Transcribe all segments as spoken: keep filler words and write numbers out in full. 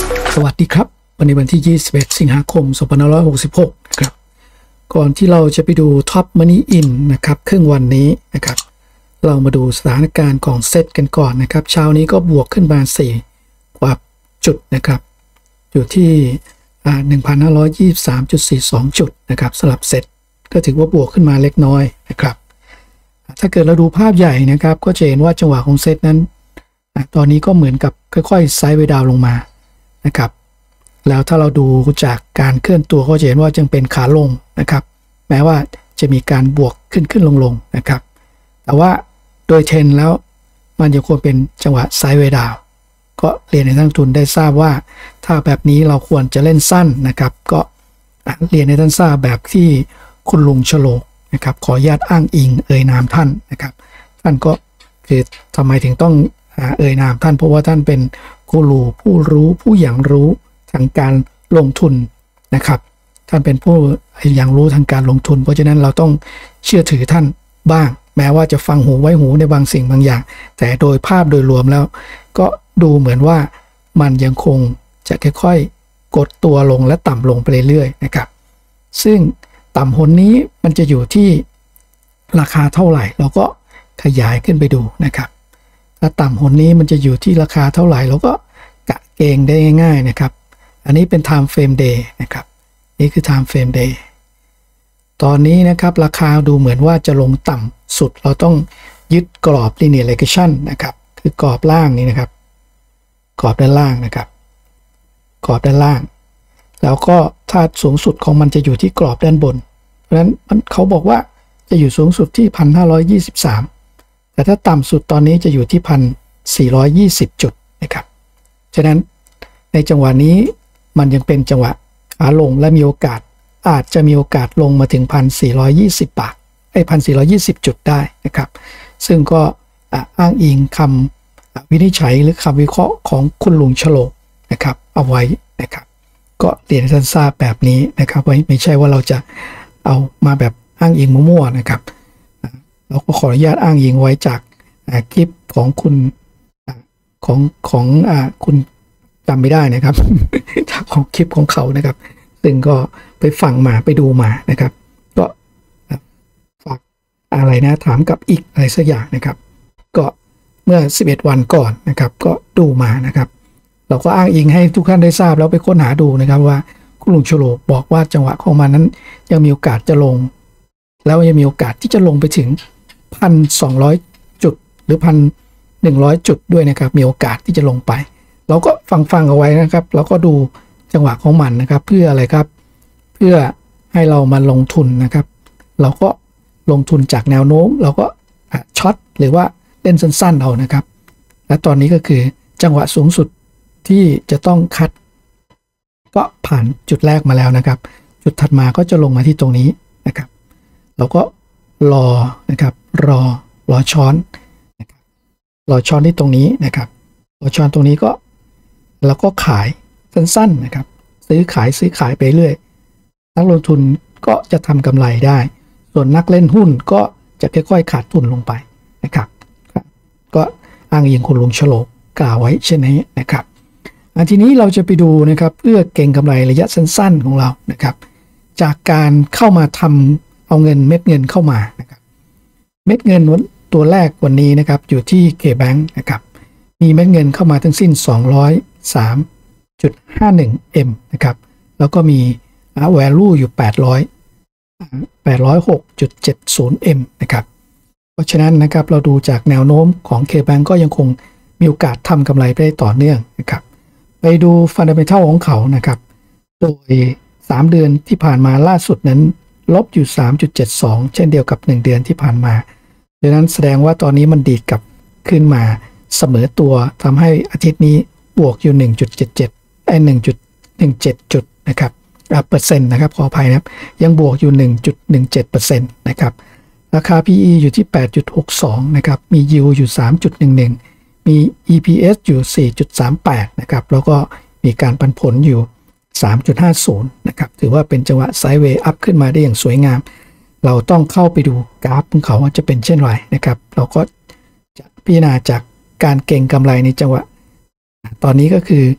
สวัสดีครับวันนี้วันที่ยี่สิบเอ็ดสิงหาคมสองพันห้าร้อยหกสิบหกนะครับก่อนที่เราจะไปดูท็อปมันนี่อินนะครับครึ่งวันนี้นะครับเรามาดูสถานการณ์ของเซตกันก่อนนะครับเช้านี้ก็บวกขึ้นมาสี่กว่าจุดนะครับอยู่ที่อ่า หนึ่งพันห้าร้อยยี่สิบสามจุดสี่สอง จุดนะครับสำหรับเซตก็ถือว่าบวกขึ้นมาเล็กน้อยนะครับถ้าเกิดเราดูภาพใหญ่นะครับก็จะเห็นว่าจังหวะของเซตนั้นตอนนี้ก็เหมือนกับค่อยๆไซด์เวย์ดาวน์ลงมานะครับแล้วถ้าเราดูจากการเคลื่อนตัวก็จะเห็นว่าจึงเป็นขาลงนะครับแม้ว่าจะมีการบวกขึ้นขึ้นลงลงนะครับแต่ว่าโดยเทรนแล้วมันยังคงเป็นจังหวะไซด์เวย์ดาวน์ก็เรียนให้ท่านทุนได้ทราบว่าถ้าแบบนี้เราควรจะเล่นสั้นนะครับก็เรียนให้ท่านทราบแบบที่คุณลุงฉลกนะครับขออนุญาตอ้างอิงเอ่ยนามท่านนะครับท่านก็คือทำไมถึงต้องเอ่ยนามท่านเพราะว่าท่านเป็นกูรูผู้รู้ผู้อย่างรู้ทางการลงทุนนะครับท่านเป็นผู้อย่างรู้ทางการลงทุนเพราะฉะนั้นเราต้องเชื่อถือท่านบ้างแม้ว่าจะฟังหูไว้หูในบางสิ่งบางอย่างแต่โดยภาพโดยรวมแล้วก็ดูเหมือนว่ามันยังคงจะค่อยๆกดตัวลงและต่ำลงไปเรื่อยๆนะครับซึ่งต่ำหนนี้มันจะอยู่ที่ราคาเท่าไหร่เราก็ขยายขึ้นไปดูนะครับถ้าต่ำหนนี้มันจะอยู่ที่ราคาเท่าไหร่เราก็กะเกงได้ง่ายๆนะครับอันนี้เป็น time frame day นะครับนี่คือ time frame day ตอนนี้นะครับราคาดูเหมือนว่าจะลงต่ำสุดเราต้องยึดกรอบ linear regression นะครับคือกรอบล่างนี้นะครับกรอบด้านล่างนะครับกรอบด้านล่างแล้วก็ถ้าสูงสุดของมันจะอยู่ที่กรอบด้านบนเพราะฉะนั้นเขาบอกว่าจะอยู่สูงสุดที่ หนึ่งพันห้าร้อยยี่สิบสาม แต่ถ้าต่ำสุดตอนนี้จะอยู่ที่ หนึ่งพันสี่ร้อยยี่สิบ จุดนะครับฉะนั้นในจังหวะนี้มันยังเป็นจังหวะขาลงและมีโอกาสอาจจะมีโอกาสลงมาถึง หนึ่งพันสี่ร้อยยี่สิบ บาทไอ้ หนึ่งพันสี่ร้อยยี่สิบ จุดได้นะครับซึ่งก็อ้างอิงคำวินิจฉัยหรือคำวิเคราะห์ของคุณลุงฉลกนะครับเอาไว้นะครับก็เรียนให้ท่านทราบแบบนี้นะครับไว้ไม่ใช่ว่าเราจะเอามาแบบอ้างอิงมั่วๆนะครับเราก็ขออนุญาตอ้างอิงไว้จากคลิปของคุณของของอ่าคุณจำไม่ได้นะครับจากของคลิปของเขานะครับซึ่งก็ไปฟังมาไปดูมานะครับก็ฝากอะไรนะถามกับอีกอะไรสักอย่างนะครับก็เมื่อสิบเอ็ดวันก่อนนะครับก็ดูมานะครับเราก็อ้างอิงให้ทุกท่านได้ทราบแล้วไปค้นหาดูนะครับว่าคุณลุงฉลกบอกว่าจังหวะของมันนั้นยังมีโอกาสจะลงแล้วยังมีโอกาสที่จะลงไปถึง หนึ่งพันสองร้อย จุดหรือ หนึ่งพันหนึ่งร้อย จุดด้วยนะครับมีโอกาสที่จะลงไปเราก็ฟังฟังเอาไว้นะครับเราก็ดูจังหวะของมันนะครับเพื่ออะไรครับเพื่อให้เรามาลงทุนนะครับเราก็ลงทุนจากแนวโน้มเราก็ช็อตหรือว่าเล่นสั้นๆเอานะครับและตอนนี้ก็คือจังหวะสูงสุดที่จะต้องคัดก็ผ่านจุดแรกมาแล้วนะครับจุดถัดมาก็จะลงมาที่ตรงนี้นะครับเราก็รอนะครับรอรอช้อนนะครับรอช้อนที่ตรงนี้นะครับรอช้อนตรงนี้ก็แล้วก็ขายสั้นๆนะครับซื้อขายซื้อขายไปเรื่อยนักลงทุนก็จะทำกำไรได้ส่วนนักเล่นหุ้นก็จะค่อยๆขาดทุนลงไปนะครับก็อ้างอิงคุณลุงฉลกกล่าวไว้เช่นนี้นะครับทีนี้เราจะไปดูนะครับเพื่อเก็งกำไรระยะสั้นๆของเรานะครับจากการเข้ามาทำเอาเงินเม็ดเงินเข้ามานะครับเม็ดเงินตัวแรกวันนี้นะครับอยู่ที่ K-Bank นะครับมีเม็ดเงินเข้ามาทั้งสิ้น สองร้อยสามจุดห้าหนึ่ง เอ็ม นะครับแล้วก็มี value อยู่ แปดร้อย แปดร้อยหกจุดเจ็ดศูนย์ เอ็ม นะครับเพราะฉะนั้นนะครับเราดูจากแนวโน้มของ K-Bank ก็ยังคงมีโอกาสทำกำไรไปได้ต่อเนื่องนะครับไปดู Fundamental ของเขานะครับโดยสามเดือนที่ผ่านมาล่าสุดนั้นลบอยู่ สามจุดเจ็ดสอง เช่นเดียวกับหนึ่งเดือนที่ผ่านมาดังนั้นแสดงว่าตอนนี้มันดีดกลับขึ้นมาเสมอตัวทำให้อาทิตย์นี้บวกอยู่ หนึ่งจุดเจ็ดเจ็ด ไอ้ หนึ่งจุดหนึ่งเจ็ด จุดนะครับเปอร์เซ็นต์นะครับขออภัยนะครับยังบวกอยู่ หนึ่งจุดหนึ่งเจ็ดเปอร์เซ็นต์ นะครับราคา พี อี อยู่ที่ แปดจุดหกสอง นะครับมี Yield อยู่ สามจุดหนึ่งหนึ่ง มี อี พี เอส อยู่ สี่จุดสามแปด นะครับแล้วก็มีการปันผลอยู่ สามจุดห้าศูนย์ นะครับถือว่าเป็นจังหวะไซด์เวย์อัพขึ้นมาได้อย่างสวยงามเราต้องเข้าไปดูกราฟของเขาว่าจะเป็นเช่นไรนะครับเราก็จะพิจารณาจากการเก็งกำไรในจังหวะตอนนี้ก็คือ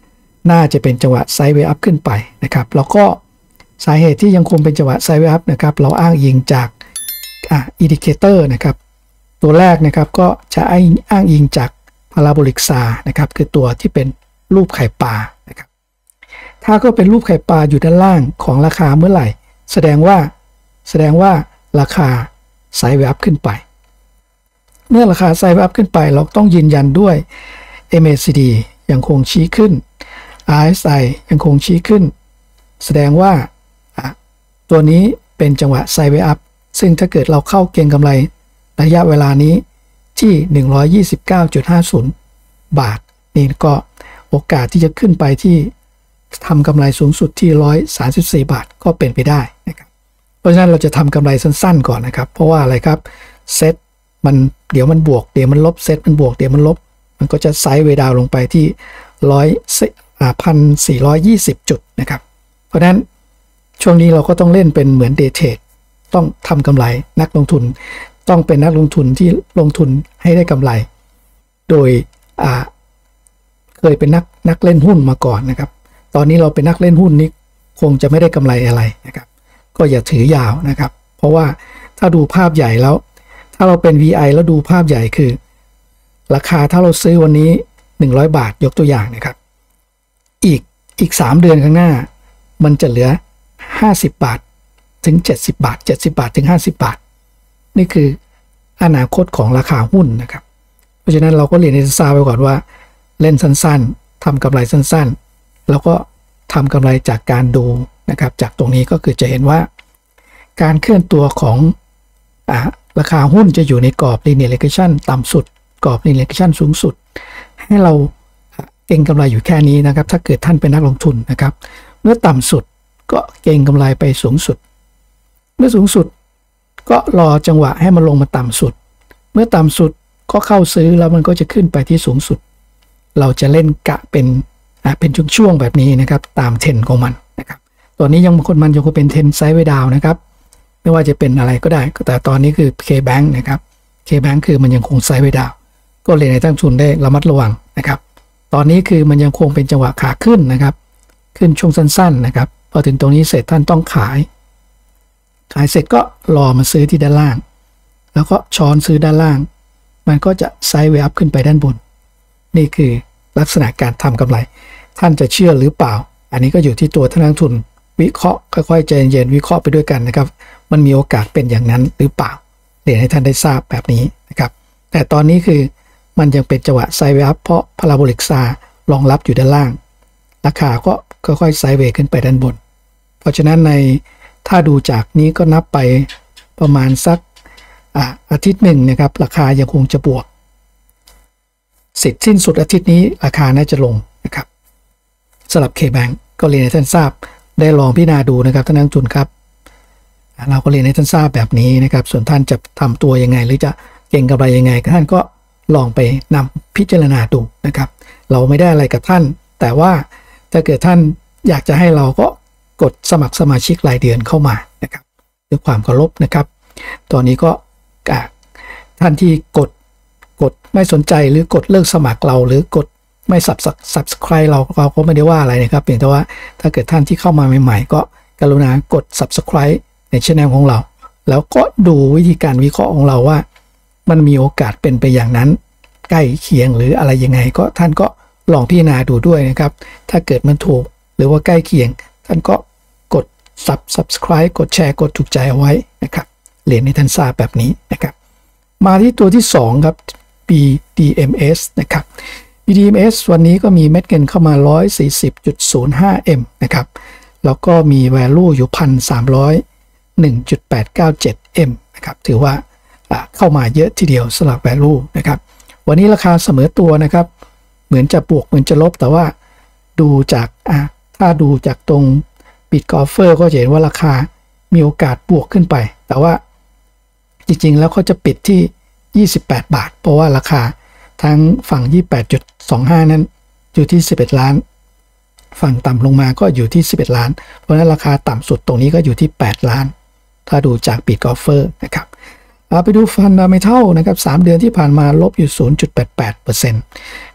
น่าจะเป็นจังหวะไซด์เวย์อัพขึ้นไปนะครับแล้วก็สาเหตุที่ยังคงเป็นจังหวะไซด์เวย์อัพนะครับเราอ้างอิงจากอ่าอินดิเคเตอร์นะครับตัวแรกนะครับก็จะอ้างอิงจากพาราโบลิกซานะครับคือตัวที่เป็นรูปไข่ปลานะครับถ้าก็เป็นรูปไข่ปลาอยู่ด้านล่างของราคาเมื่อไหร่แสดงว่าแสดงว่าราคาไซด์เวย์อัพขึ้นไปเมื่อราคาไซด์เวย์อัพขึ้นไปเราต้องยืนยันด้วย เอ็ม เอ ซี ดี ยังคงชี้ขึ้น อาร์ เอส ไอ ยังคงชี้ขึ้นแสดงว่าตัวนี้เป็นจังหวะไซด์เวย์อัพซึ่งถ้าเกิดเราเข้าเก็งกำไรระยะเวลานี้ที่ หนึ่งร้อยยี่สิบเก้าจุดห้าศูนย์ บาทนี่ก็โอกาสที่จะขึ้นไปที่ทำกำไรสูงสุดที่หนึ่งร้อยสามสิบสี่บาทก็เป็นไปได้นะครับเพราะฉะนั้นเราจะทำกำไรสั้นๆก่อนนะครับเพราะว่าอะไรครับเซตมันเดี๋ยวมันบวกเดี๋ยวมันลบเซตมันบวกเดี๋ยวมันลบมันก็จะไซด์เวย์ดาวลงไปที่ร้อยอ่าพันสี่ร้อยยี่สิบจุดนะครับเพราะฉะนั้นช่วงนี้เราก็ต้องเล่นเป็นเหมือนเดย์เทรดต้องทำกำไรนักลงทุนต้องเป็นนักลงทุนที่ลงทุนให้ได้กำไรโดยอ่าเคยเป็นนักนักเล่นหุ้นมาก่อนนะครับตอนนี้เราเป็นนักเล่นหุ้นนี้คงจะไม่ได้กำไรอะไรนะครับก็อย่าถือยาวนะครับเพราะว่าถ้าดูภาพใหญ่แล้วถ้าเราเป็น วี ไอ แล้วดูภาพใหญ่คือราคาถ้าเราซื้อวันนี้หนึ่งร้อยบาทยกตัวอย่างนะครับอีกอีกสามเดือนข้างหน้ามันจะเหลือห้าสิบบาทถึงเจ็ดสิบบาทเจ็ดสิบบาทถึงห้าสิบบาทนี่คืออนาคตของราคาหุ้นนะครับเพราะฉะนั้นเราก็เรียนให้ทราบไว้ก่อนว่าเล่นสั้นๆทำกำไรสั้นๆแล้วก็ทำกำไรจากการดูนะครับจากตรงนี้ก็คือจะเห็นว่าการเคลื่อนตัวของอ่าราคาหุ้นจะอยู่ในกรอบ linear regression ต่ำสุดกรอบ linear regression สูงสุดให้เราเก็งกำไรอยู่แค่นี้นะครับถ้าเกิดท่านเป็นนักลงทุนนะครับเมื่อต่ำสุดก็เก็งกำไรไปสูงสุดเมื่อสูงสุดก็รอจังหวะให้มันลงมาต่ำสุดเมื่อต่ำสุดก็เข้าซื้อแล้วมันก็จะขึ้นไปที่สูงสุดเราจะเล่นกะเป็นอ่ะเป็นช่วงๆแบบนี้นะครับตามเทรนด์ของมันนะครับตอนนี้ยังบางคนมันยังคงเป็นเทรนด์ไซด์เวย์ดาวนะครับไม่ว่าจะเป็นอะไรก็ได้แต่ตอนนี้คือ K-Bank นะครับ K-Bank คือมันยังคงไซด์เวย์ดาวก็เลยในตั้งทุนได้ระมัดระวังนะครับตอนนี้คือมันยังคงเป็นจังหวะขาขึ้นนะครับขึ้นช่วงสั้นๆนะครับพอถึงตรงนี้เสร็จท่านต้องขายขายเสร็จก็รอมาซื้อที่ด้านล่างแล้วก็ช้อนซื้อด้านล่างมันก็จะไซด์เวย์อัพขึ้นไปด้านบนนี่คือลักษณะการทำกำไรท่านจะเชื่อหรือเปล่าอันนี้ก็อยู่ที่ตัวท่านนักลงทุนวิเคราะห์ค่อยๆใจเย็นวิเคราะห์ไปด้วยกันนะครับมันมีโอกาสเป็นอย่างนั้นหรือเปล่าเรียนให้ท่านได้ทราบแบบนี้นะครับแต่ตอนนี้คือมันยังเป็นจังหวะไซด์เวย์อัพเพราะพาราโบลิกซารองรับอยู่ด้านล่างราคาก็ค่อยๆไซด์เวย์ขึ้นไปด้านบนเพราะฉะนั้นในถ้าดูจากนี้ก็นับไปประมาณสักอ่าอาทิตย์หนึ่งนะครับราคายังคงจะบวกสิทธิ์สิ้นสุดอาทิตย์นี้ราคาน่าจะลงนะครับสำหรับ K-Bank ก็เรียนให้ท่านทราบได้ลองพิจารณาดูนะครับท่านนักลงทุนครับเราก็เรียนให้ท่านทราบแบบนี้นะครับส่วนท่านจะทำตัวยังไงหรือจะเก็งกำไรยังไงท่านก็ลองไปนำพิจารณาดูนะครับเราไม่ได้อะไรกับท่านแต่ว่าถ้าเกิดท่านอยากจะให้เราก็กดสมัครสมาชิกรายเดือนเข้ามานะครับด้วยความเคารพนะครับตอนนี้ก็ท่านที่กดกดไม่สนใจหรือกดเลิกสมัครเราหรือกดไม่ subscribe เราเราก็ไม่ได้ว่าอะไรนะครับเพียงแต่ว่าถ้าเกิดท่านที่เข้ามาใหม่ๆก็กรุณากด subscribe ในช่องของเราแล้วก็ดูวิธีการวิเคราะห์ของเราว่ามันมีโอกาสเป็นไปอย่างนั้นใกล้เคียงหรืออะไรยังไงก็ท่านก็ลองพิจารณาดูด้วยนะครับถ้าเกิดมันถูกหรือว่าใกล้เคียงท่านก็กด sub subscribe กดแชร์กดถูกใจเอาไว้นะครับเรียนให้ท่านทราบแบบนี้นะครับมาที่ตัวที่สองครับ บี ดี เอ็ม เอส นะครับ บี ดี เอ็ม เอส วันนี้ก็มีเม็ดเงินเข้ามา หนึ่งร้อยสี่สิบจุดศูนย์ห้า เอ็ม นะครับแล้วก็มี value อยู่ หนึ่งพันสามร้อยหนึ่งจุดแปดเก้าเจ็ด เอ็ม นะครับถือว่าเข้ามาเยอะทีเดียวสำหรับ value นะครับวันนี้ราคาเสมอตัวนะครับเหมือนจะบวกเหมือนจะลบแต่ว่าดูจากอ่ะถ้าดูจากตรงบิตกอล์ฟเฟอร์ก็จะเห็นว่าราคามีโอกาสบวกขึ้นไปแต่ว่าจริงๆแล้วเขาจะปิดที่ยี่สิบแปดบาทเพราะว่าราคาทั้งฝั่ง ยี่สิบแปดจุดสองห้า นั้นอยู่ที่สิบเอ็ดล้านฝั่งต่ำลงมาก็อยู่ที่สิบเอ็ดล้านเพราะฉะนั้นราคาต่ำสุดตรงนี้ก็อยู่ที่แปดล้านถ้าดูจากบิตกอล์ฟเฟอร์นะครับเอาไปดูฟันดาเมทัลนะครับสามเดือนที่ผ่านมาลบอยู่ ศูนย์จุดแปดแปดเปอร์เซ็นต์ ใน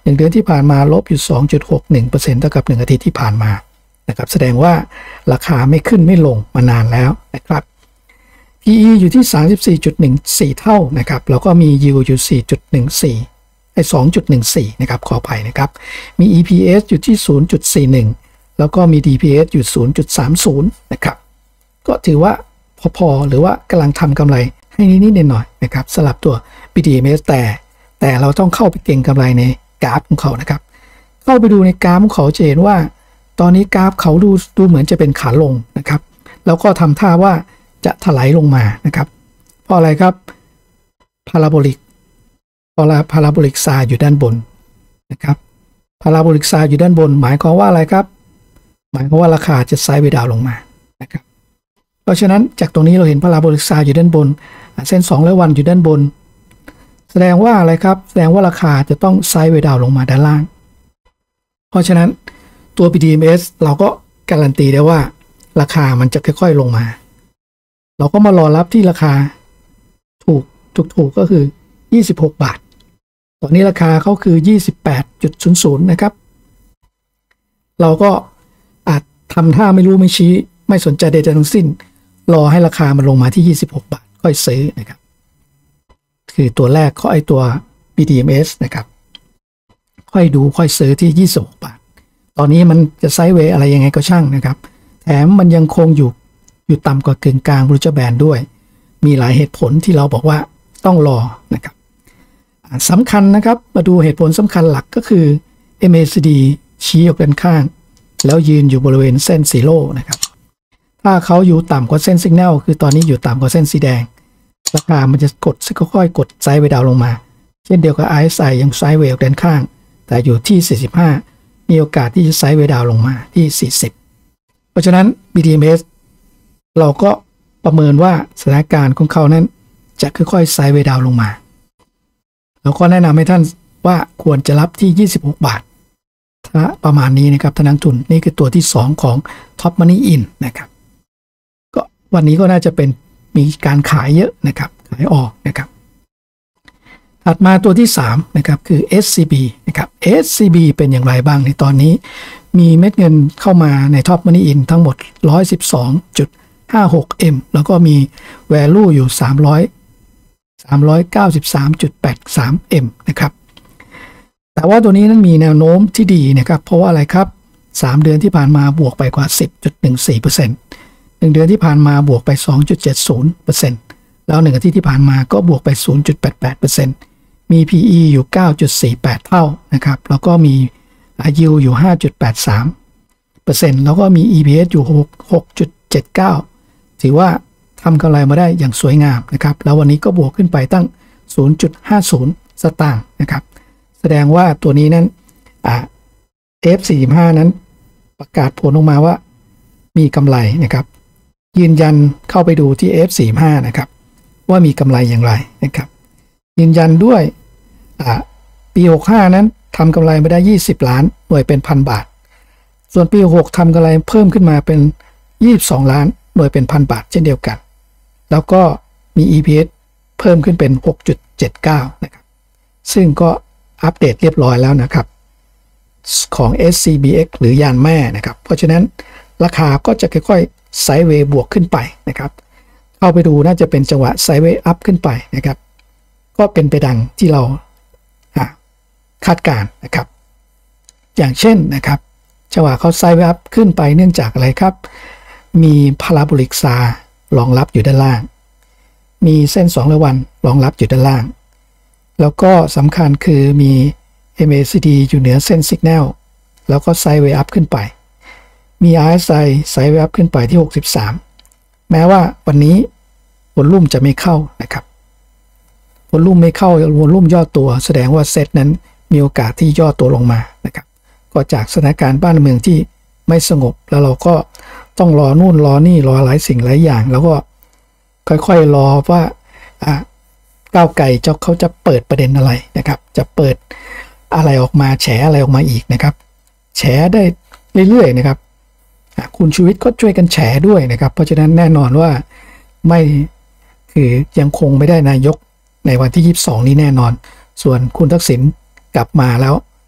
นึ่งเดือนที่ผ่านมาลบอยู่ สองจุดหกหนึ่งเปอร์เซ็นต์ เท่ากับหนึ่งอาทิตย์ที่ผ่านมานะครับแสดงว่าราคาไม่ขึ้นไม่ลงมานานแล้วนะครับ พี อี อยู่ที่ สามสิบสี่จุดหนึ่งสี่ เท่านะครับแล้วก็มี Yield อยู่ สี่จุดหนึ่งสี่ ไอ้ สองจุดหนึ่งสี่ นะครับขออภัยนะครับมี อี พี เอส อยู่ที่ ศูนย์จุดสี่หนึ่ง แล้วก็มี ดี พี เอส อยู่ ศูนย์จุดสามศูนย์ นะครับก็ถือว่าพอๆหรือว่ากำลังทำกำไรให้นิดๆหน่อยๆนะครับสำหรับตัว บี ดี เอ็ม เอส แต่แต่เราต้องเข้าไปเก็งกำไรในกราฟของเขานะครับเข้าไปดูในกราฟของเขาจะเห็นว่าตอนนี้กราฟเขาดูดูเหมือนจะเป็นขาลงนะครับแล้วก็ทำท่าว่าจะถลายลงมานะครับเพราะอะไรครับพาราโบลิกพอลาพาราโบลิกซาอยู่ด้านบนนะครับพาราโบลิกซาอยู่ด้านบนหมายความว่าอะไรครับหมายความว่าราคาจะไซด์เวย์ดาวน์ลงมานะครับเพราะฉะนั้นจากตรงนี้เราเห็นพาราโบลิกซาอยู่ด้านบนเส้นสองร้อยวันอยู่ด้านบนแสดงว่าอะไรครับแสดงว่าราคาจะต้องไซด์เวย์ดาวน์ลงมาด้านล่างเพราะฉะนั้นตัว บี ดี เอ็ม เอส เราก็การันตีได้ว่าราคามันจะค่อยๆลงมาเราก็มารอรับที่ราคาถูกถูกๆก็คือยี่สิบหกบาทตอนนี้ราคาเขาคือ ยี่สิบแปดจุดศูนย์ศูนย์ นะครับเราก็อาจทำท่าไม่รู้ไม่ชี้ไม่สนใจใดๆทั้งสิ้นรอให้ราคามันลงมาที่ยี่สิบหกบาทค่อยซื้อนะครับคือตัวแรกเขาไอตัว บี ดี เอ็ม เอส นะครับค่อยดูค่อยซื้อที่ยี่สิบหกบาทตอนนี้มันจะไซด์เวย์อะไรยังไงก็ช่างนะครับแถมมันยังคงอยู่อยู่ต่ำกว่ากึ่งกลางบรูเจอร์แบนด์ด้วยมีหลายเหตุผลที่เราบอกว่าต้องรอนะครับสำคัญนะครับมาดูเหตุผลสำคัญหลักก็คือ เอ็ม เอ ซี ดี ชี้ออกด้านข้างแล้วยืนอยู่บริเวณเส้นซีโร่นะครับถ้าเขาอยู่ต่ำกว่าเส้นสัญญาณคือตอนนี้อยู่ต่ำกว่าเส้นสีแดงราคามันจะกดค่อยๆกดไซด์เวย์ดาวน์ลงมาเช่นเดียวกับ อาร์ เอส ไอ ยังไซด์เวย์ออกด้านข้างแต่อยู่ที่สี่สิบห้ามีโอกาสที่จะไซด์เวย์ดาวน์ลงมาที่สี่สิบเพราะฉะนั้น บี ดี เอ็ม เอส เราก็ประเมินว่าสถานการณ์ของเขานั้นจะค่อยๆไซด์เวย์ดาวน์ลงมาเราก็แนะนำให้ท่านว่าควรจะรับที่ยี่สิบหกบาทถ้าประมาณนี้นะครับท่านนักทุนนี่คือตัวที่สองของ Top Money In นะครับก็วันนี้ก็น่าจะเป็นมีการขายเยอะนะครับขายออกนะครับถัดมาตัวที่สามนะครับคือ เอส ซี บี นะครับ เอส ซี บี เป็นอย่างไรบ้างในตอนนี้มีเม็ดเงินเข้ามาใน Top Money In ทั้งหมด หนึ่งร้อยสิบสองจุดห้าหก เอ็ม แล้วก็มี value อยู่สามร้อย สามร้อยเก้าสิบสามจุดแปดสาม เอ็ม นะครับแต่ว่าตัวนี้นั้นมีแนวโน้มที่ดีนะครับเพราะว่าอะไรครับสามเดือนที่ผ่านมาบวกไปกว่า สิบจุดหนึ่งสี่เปอร์เซ็นต์ หนึ่งเดือนที่ผ่านมาบวกไป สองจุดเจ็ดศูนย์เปอร์เซ็นต์ แล้วหนึ่งอาทิตย์ที่ผ่านมาก็บวกไป ศูนย์จุดแปดแปดเปอร์เซ็นต์ มี พี อี อยู่ เก้าจุดสี่แปด เท่านะครับแล้วก็มี Yield อยู่ ห้าจุดแปดสามเปอร์เซ็นต์ แล้วก็มี อี พี เอส อยู่ หกจุดเจ็ดเก้า ถือว่าทำกำไรมาได้อย่างสวยงามนะครับแล้ววันนี้ก็บวกขึ้นไปตั้ง ศูนย์จุดห้าศูนย์ สตางค์นะครับแสดงว่าตัวนี้นั้นอ่า เอฟ สี่สิบห้า นั้นประกาศผลออกมาว่ามีกำไรนะครับยืนยันเข้าไปดูที่ เอฟ สี่สิบห้า นะครับว่ามีกำไรอย่างไรนะครับยืนยันด้วยอ่าปีหกสิบห้านั้นทำกำไรมาได้ยี่สิบล้านหน่วยเป็นพันบาทส่วนปีหกสิบหกทำกำไรเพิ่มขึ้นมาเป็นยี่สิบสองล้านหน่วยเป็นพันบาทเช่นเดียวกันแล้วก็มี อี พี เอส เพิ่มขึ้นเป็น หกจุดเจ็ดเก้า นะครับซึ่งก็อัปเดตเรียบร้อยแล้วนะครับของ เอส ซี บี เอ็กซ์ หรือยานแม่นะครับเพราะฉะนั้นราคาก็จะค่อยๆไซด์เวย์บวกขึ้นไปนะครับเข้าไปดูน่าจะเป็นจังหวะไซด์เวย์อัพขึ้นไปนะครับก็เป็นไปดังที่เราคาดการณ์นะครับอย่างเช่นนะครับจังหวะเขาไซด์เวย์อัพขึ้นไปเนื่องจากอะไรครับมีพาราโบลิกซารองรับอยู่ด้านล่างมีเส้นสองร้อยวันรองรับอยู่ด้านล่างแล้วก็สำคัญคือมี เอ็ม เอ ซี ดี อยู่เหนือเส้นสัญญาณแล้วก็ไซด์เวย์อัพขึ้นไปมี อาร์ เอส ไอ ไซด์เวย์อัพขึ้นไปที่หกสิบสามแม้ว่าวันนี้วอลุ่มจะไม่เข้านะครับวอลุ่มไม่เข้าวอลุ่มย่อตัวแสดงว่าเซตนั้นมีโอกาสที่ย่อตัวลงมานะครับก็จากสถานการณ์บ้านเมืองที่ไม่สงบแล้วเราก็ต้องรอนู่นรอนี่รอหลายสิ่งหลายอย่างแล้วก็ค่อยๆรอว่าอ่าก้าวไกลเจ้าเขาจะเปิดประเด็นอะไรนะครับจะเปิดอะไรออกมาแฉอะไรออกมาอีกนะครับแฉได้เรื่อยๆนะครับคุณชูวิทย์ก็ช่วยกันแฉด้วยนะครับเพราะฉะนั้นแน่นอนว่าไม่คือยังคงไม่ได้นายกในวันที่ยี่สิบสองนี้แน่นอนส่วนคุณทักษิณกลับมาแล้ว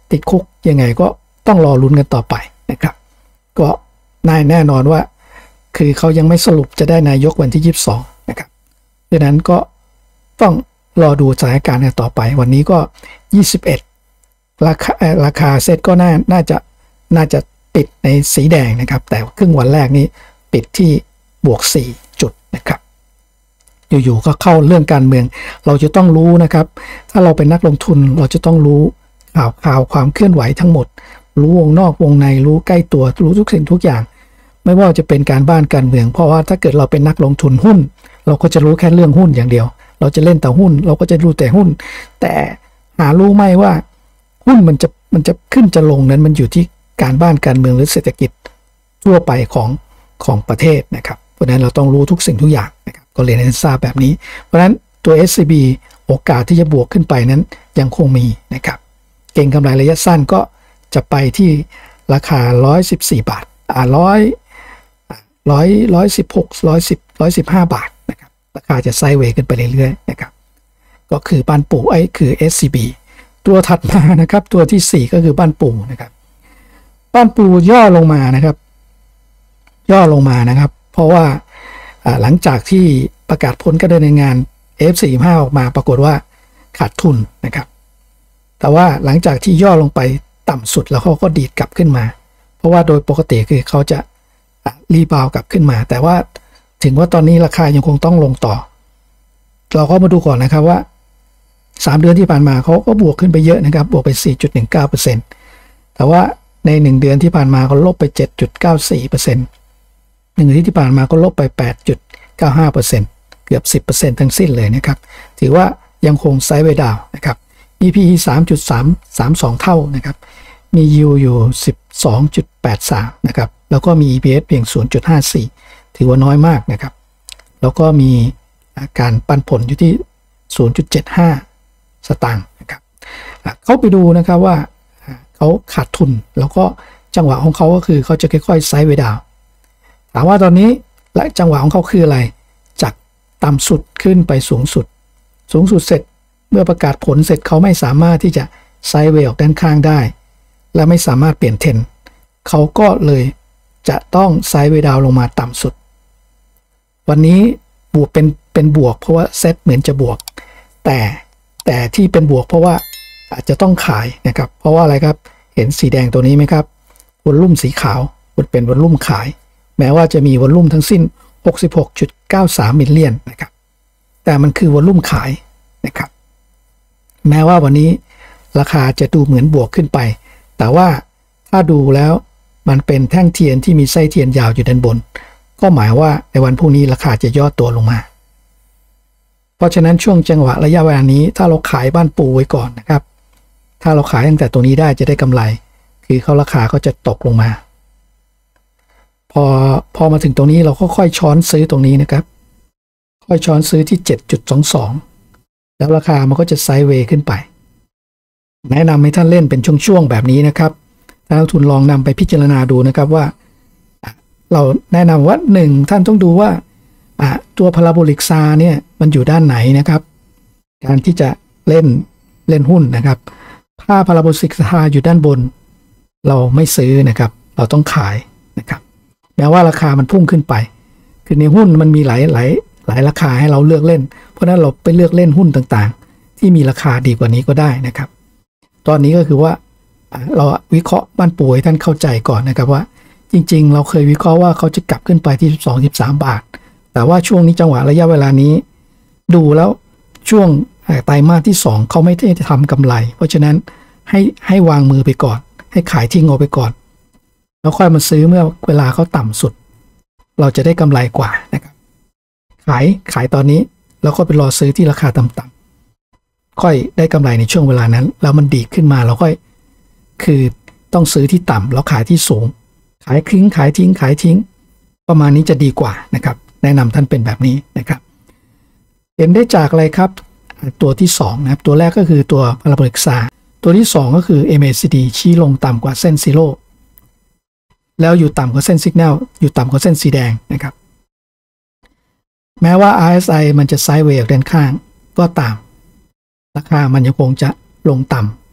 ติดคุกยังไงก็ต้องรอลุ้นกันต่อไปนะครับก็น่าแน่นอนว่าคือเขายังไม่สรุปจะได้นายกวันที่ยี่สิบสองนะครับดังนั้นก็ต้องรอดูสถานการณ์กันต่อไปวันนี้ก็ยี่สิบเอ็ดราคาราคาเซ็ตก็น่าน่าจะน่าจะปิดในสีแดงนะครับแต่ครึ่งวันแรกนี้ปิดที่บวกสี่จุดนะครับอยู่ๆก็เข้าเรื่องการเมืองเราจะต้องรู้นะครับถ้าเราเป็นนักลงทุนเราจะต้องรู้ข่าวข่าวความเคลื่อนไหวทั้งหมดรู้วงนอกวงในรู้ใกล้ตัวรู้ทุกสิ่งทุกอย่างไม่ว่าจะเป็นการบ้านการเมืองเพราะว่าถ้าเกิดเราเป็นนักลงทุนหุ้นเราก็จะรู้แค่เรื่องหุ้นอย่างเดียวเราจะเล่นแต่หุ้นเราก็จะรู้แต่หุ้นแต่หารู้ไหมว่าหุ้นมันจะมันจะขึ้นจะลงนั้นมันอยู่ที่การบ้านการเมืองหรือเศรษฐกิจทั่วไปของของประเทศนะครับเพราะฉะนั้นเราต้องรู้ทุกสิ่งทุกอย่างนะครับก็เรียนให้ทราบแบบนี้เพราะฉะนั้นตัว เอส ซี บี โอกาสที่จะบวกขึ้นไปนั้นยังคงมีนะครับเก่งกำไรระยะสั้นก็จะไปที่ราคาหนึ่งร้อยสิบสี่บาทอ่าร้อยร้อยร้อยสิบหกร้อยสิบร้อยสิบห้าบาทนะครับราคาจะไซด์เวย์ขึ้นไปเรื่อยๆนะครับก็คือบ้านปู่ไอ้คือ เอส ซี บี ตัวถัดมานะครับตัวที่สี่ก็คือบ้านปู่นะครับบ้านปู่ย่อลงมานะครับย่อลงมานะครับเพราะว่าหลังจากที่ประกาศผลการดำเนินงาน เอฟ สี่สิบห้า ออกมาปรากฏว่าขาดทุนนะครับแต่ว่าหลังจากที่ย่อลงไปต่ำสุดแล้วเขาก็ดีดกลับขึ้นมาเพราะว่าโดยปกติคือเขาจะรีบาวกลับขึ้นมาแต่ว่าถึงว่าตอนนี้ราคายังคงต้องลงต่อเราก็มาดูก่อนนะครับว่าสามเดือนที่ผ่านมาเขาก็บวกขึ้นไปเยอะนะครับบวกไป สี่จุดหนึ่งเก้าเปอร์เซ็นต์ แต่ว่าในหนึ่งเดือนที่ผ่านมาก็ลบไป เจ็ดจุดเก้าสี่เปอร์เซ็นต์ หนึ่งอาทิตย์ที่ผ่านมาก็ลบไป แปดจุดเก้าห้าเปอร์เซ็นต์ เกือบ สิบเปอร์เซ็นต์ ทั้งสิ้นเลยนะครับถือว่ายังคงไซด์เวย์ดาวน์นะครับมี พี อี สามจุดสามสามสอง เท่านะครับมี Yield อยู่ สิบสองจุดแปดสาม นะครับแล้วก็มี อี พี เอส เพียง ศูนย์จุดห้าสี่ ถือว่าน้อยมากนะครับแล้วก็มีการปันผลอยู่ที่ ศูนย์จุดเจ็ดห้า สตางค์นะครับเขาไปดูนะครับว่าเขาขาดทุนแล้วก็จังหวะของเขาก็คือเขาจะค่อยๆไซด์เวย์ดาวน์ถามว่าตอนนี้และจังหวะของเขาคืออะไรจากต่ำสุดขึ้นไปสูงสุดสูงสุดเสร็จเมื่อประกาศผลเสร็จเขาไม่สามารถที่จะไซด์เวย์ออกด้านข้างได้และไม่สามารถเปลี่ยนเทรนด์เขาก็เลยจะต้องไซด์เวย์ดาวน์ลงมาต่ำสุดวันนี้บวกเป็นเป็นบวกเพราะว่าเซ็ตเหมือนจะบวกแต่แต่ที่เป็นบวกเพราะว่าอาจจะต้องขายนะครับเพราะว่าอะไรครับเห็นสีแดงตัวนี้ไหมครับวอลลุ่มสีขาวมันเป็นวอลลุ่มขายแม้ว่าจะมีวอลลุ่มทั้งสิ้น หกสิบหกจุดเก้าสาม มิลเลียนนะครับแต่มันคือวอลลุ่มขายนะครับแม้ว่าวันนี้ราคาจะดูเหมือนบวกขึ้นไปแต่ว่าถ้าดูแล้วมันเป็นแท่งเทียนที่มีไส้เทียนยาวอยู่ด้านบนก็หมายว่าในวันพรุ่งนี้ราคาจะย่อตัวลงมาเพราะฉะนั้นช่วงจังหวะระยะเวลานี้ถ้าเราขายบ้านปูไว้ก่อนนะครับถ้าเราขายตั้งแต่ตัวนี้ได้จะได้กำไรคือเขาราคาก็จะตกลงมาพอพอมาถึงตรงนี้เราก็ค่อยช้อนซื้อตรงนี้นะครับค่อยช้อนซื้อที่ เจ็ดจุดสองสอง แล้วราคามันก็จะไซด์เวย์ขึ้นไปแนะนำให้ท่านเล่นเป็นช่วงๆแบบนี้นะครับท่านนักทุนลองนำไปพิจารณาดูนะครับว่าเราแนะนำว่าหนึ่งท่านต้องดูว่าตัวพาราโบลิกซาเนี่ยมันอยู่ด้านไหนนะครับการที่จะเล่นเล่นหุ้นนะครับถ้าพาราโบลิกซาอยู่ด้านบนเราไม่ซื้อนะครับเราต้องขายนะครับแม้ว่าราคามันพุ่งขึ้นไปคือในหุ้นมันมีหลายหลายหลายราคาให้เราเลือกเล่นเพราะนั้นเราไปเลือกเล่นหุ้นต่างๆที่มีราคาดีกว่านี้ก็ได้นะครับตอนนี้ก็คือว่าเราวิเคราะห์บ้านปู่ให้ท่านเข้าใจก่อนนะครับว่าจริงๆเราเคยวิเคราะห์ว่าเขาจะกลับขึ้นไปที่ สิบสอง สิบสาม บาทแต่ว่าช่วงนี้จังหวะระยะเวลานี้ดูแล้วช่วงไตรมาสที่สองเขาไม่ได้ทำกำไรเพราะฉะนั้นให้ให้วางมือไปก่อนให้ขายทิ้งเอาไปก่อนแล้วค่อยมาซื้อเมื่อเวลาเขาต่ำสุดเราจะได้กำไรกว่านะครับขายขายตอนนี้แล้วก็ไปรอซื้อที่ราคาต่ำๆค่อยได้กำไรในช่วงเวลานั้นแล้วมันดีขึ้นมาเราค่อยคือต้องซื้อที่ต่ำแล้วขายที่สูงขายทิ้งขายทิ้งขายทิ้งประมาณนี้จะดีกว่านะครับแนะนำท่านเป็นแบบนี้นะครับเห็นได้จากอะไรครับตัวที่สองนะครับตัวแรกก็คือตัวพาราโบลิกซาตัวที่สองก็คือ เอ็ม เอ ซี ดี ชี้ลงต่ำกว่าเส้นซีโร่แล้วอยู่ต่ำกว่าเส้นสัญญาณอยู่ต่ำกว่าเส้นสีแดงนะครับแม้ว่า อาร์ เอส ไอ มันจะไซด์เวย์ด้านข้างก็ตามราคามันยังคงจะลงต่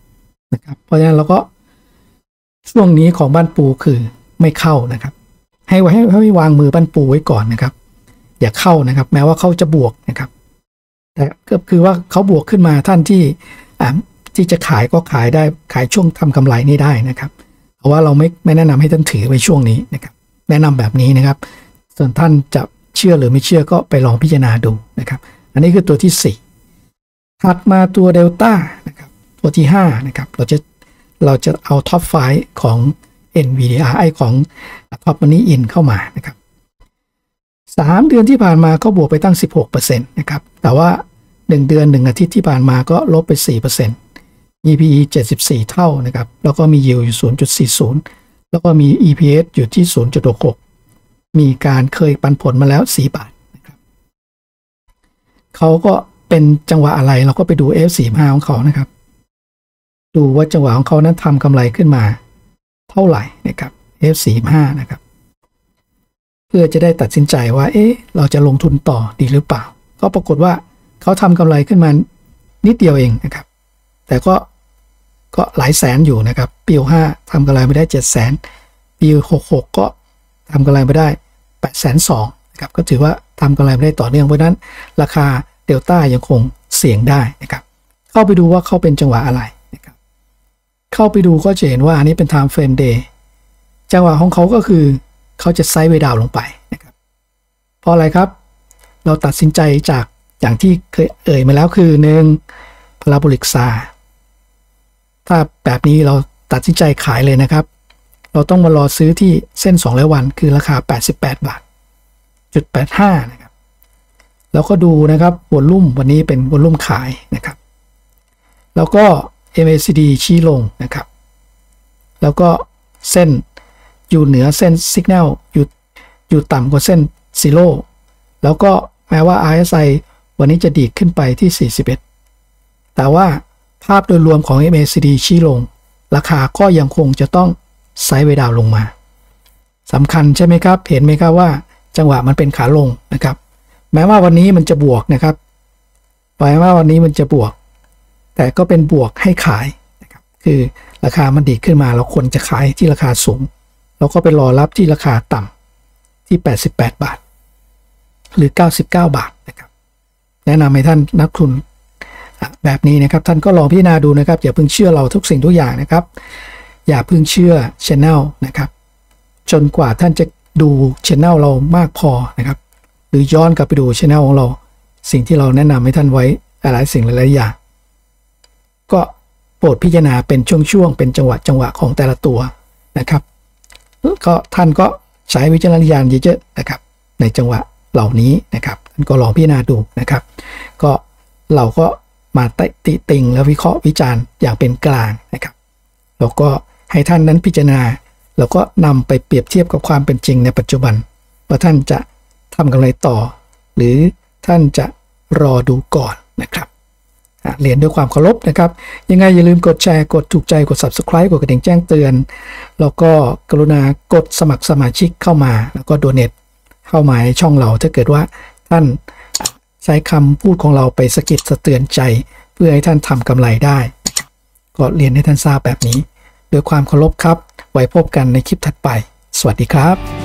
นะครับเพราะฉะนั้นเราก็ช่วงนี้ของบ้านปูคือไม่เข้านะครับให้ไว้ให้ให้วางมือบ้านปูไว้ก่อนนะครับอย่าเข้านะครับแม้ว่าเขาจะบวกนะครับแต่ก็คือว่าเขาบวกขึ้นมาท่านที่อ่าที่จะขายก็ขายได้ขายช่วงทำกำไรนี่ได้นะครับเพราะว่าเราไม่ไม่แนะนำให้ท่านถือไว้ช่วงนี้นะครับแนะนำแบบนี้นะครับส่วนท่านจะเชื่อหรือไม่เชื่อก็ไปลองพิจารณาดูนะครับอันนี้คือตัวที่สี่ถัดมาตัวเดลต้านะครับตัวที่ห้านะครับเราจะเราจะเอาท็อปไฟว์ของ เอ็น วี ดี อาร์ ไอ ของ Top Money In เข้ามานะครับสามเดือนที่ผ่านมาก็บวกไปตั้ง สิบหกเปอร์เซ็นต์ นะครับแต่ว่าหนึ่งเดือนหนึ่งอาทิตย์ที่ผ่านมาก็ลบไป สี่เปอร์เซ็นต์ อี พี อี เจ็ดสิบสี่เท่านะครับแล้วก็มี Yield อยู่ ศูนย์จุดสี่ศูนย์ แล้วก็มี อี พี เอส อยู่ที่ ศูนย์จุดหกหก มีการเคยปันผลมาแล้วสี่บาทนะครับเขาก็เป็นจังหวะอะไรเราก็ไปดู เอฟ สี่สิบห้า ของเขานะครับดูว่าจังหวะของเขานั้นทำกำไรขึ้นมาเท่าไหร่นะครับ เอฟ สี่สิบห้า นะครับเพื่อจะได้ตัดสินใจว่าเอ๊ะเราจะลงทุนต่อดีหรือเปล่าก็ปรากฏว่าเขาทำกำไรขึ้นมานิดเดียวเองนะครับแต่ก็ก็หลายแสนอยู่นะครับปีหกสิบห้าทำกำไรไม่ได้เจ็ดแสนปีหกสิบหกก็ทำกำไรไม่ได้แปดแสนสองนะครับก็ถือว่าทำกำไรไม่ได้ต่อเนื่องเพราะนั้นราคาเดลต้ายังคงเสี่ยงได้นะครับเข้าไปดูว่าเขาเป็นจังหวะอะไรนะครับเข้าไปดูก็จะเห็นว่าอันนี้เป็น time frame day จังหวะของเขาก็คือเขาจะไซด์เวย์ดาวน์ลงไปนะครับเพราะอะไรครับเราตัดสินใจจากอย่างที่เคยเอ่ยมาแล้วคือหนึ่งพาราโบลิกซาถ้าแบบนี้เราตัดสินใจขายเลยนะครับเราต้องมารอซื้อที่เส้นสองร้อยวันคือราคาแปดสิบแปดบาทจุดแปดห้านะครับแล้วก็ดูนะครับวอลลุ่มวันนี้เป็นวอลลุ่มขายนะครับแล้วก็ เอ็ม เอ ซี ดี ชี้ลงนะครับแล้วก็เส้นอยู่เหนือเส้น Signal อยู่อยู่ต่ำกว่าเส้นซีโร่แล้วก็แม้ว่า อาร์ เอส ไอ วันนี้จะดีดขึ้นไปที่สี่สิบเอ็ดแต่ว่าภาพโดยรวมของ เอ็ม เอ ซี ดี ชี้ลงราคาก็ยังคงจะต้องไซด์เวย์ดาวน์ลงมาสำคัญใช่ไหมครับเห็นไหมครับว่าจังหวะมันเป็นขาลงนะครับแม้ว่าวันนี้มันจะบวกนะครับแม้ว่าวันนี้มันจะบวกแต่ก็เป็นบวกให้ขายนะครับคือราคามันดีขึ้นมาแล้วคนจะขายที่ราคาสูงแล้วก็ไปรอรับที่ราคาต่ำที่แปดสิบแปดบาทหรือเก้าสิบเก้าบาทนะครับแนะนำให้ท่านนักทุนแบบนี้นะครับท่านก็ลองพิจารณาดูนะครับอย่าเพิ่งเชื่อเราทุกสิ่งทุกอย่างนะครับอย่าเพิ่งเชื่อ channel นะครับจนกว่าท่านจะดู channel เรามากพอนะครับหรือย้อนกลับไปดู channel ของเราสิ่งที่เราแนะนำให้ท่านไว้หลายสิ่งหลายอย่างก็โปรดพิจารณาเป็นช่วงๆเป็นจังหวะจังหวะของแต่ละตัวนะครับก็ท่านก็ใช้วิจารณญาณเยอะๆนะครับในจังหวะเหล่านี้นะครับท่านก็ลองพิจารณาดูนะครับก็เราก็มาติติงและวิเคราะห์วิจารณ์อย่างเป็นกลางนะครับแล้วก็ให้ท่านนั้นพิจารณาแล้วก็นำไปเปรียบเทียบกับความเป็นจริงในปัจจุบันว่าท่านจะทำกำไรต่อหรือท่านจะรอดูก่อนนะครับเรียนด้วยความเคารพนะครับยังไงอย่าลืมกดแชร์กดถูกใจกด Subscribe กดกระดิ่งแจ้งเตือนแล้วก็กรุณากดสมัครสมาชิกเข้ามาแล้วก็โดเนทเข้ามาในช่องเราถ้าเกิดว่าท่านใช้คำพูดของเราไปสะกิดสะเตือนใจเพื่อให้ท่านทำกำไรได้ก็เรียนให้ท่านทราบแบบนี้ด้วยความเคารพครับไว้พบกันในคลิปถัดไปสวัสดีครับ